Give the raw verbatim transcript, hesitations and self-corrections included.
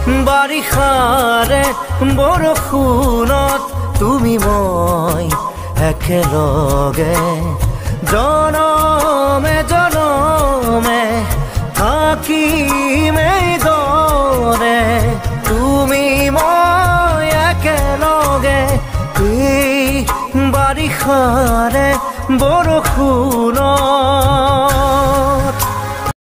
বাৰিষাৰে বৰষুণত তুমি মই একেলগে জনমে জনমে থাকিম এইদৰে তুমি মই একেলগে এই বাৰিষাৰে বৰষুণত